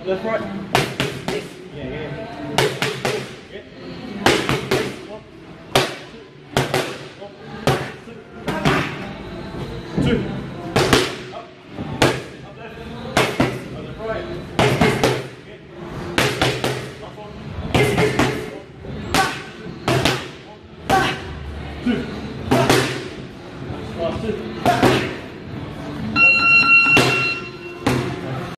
left, right. Yeah, yeah. Yeah. 1, 2, 2. Up. Up left. Up left, right. Okay. Last one. 1, 2. Last 2.